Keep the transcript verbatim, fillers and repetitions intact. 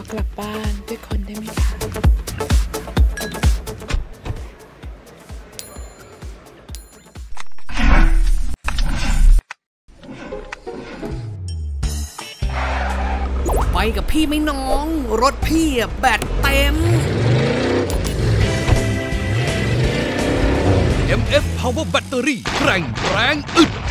กลับบ้านด้วยคนได้ไหมคะไปกับพี่ไหมน้องรถพี่แบตเต็มเอ็ม เอฟ Power Battery แรงแรงอึด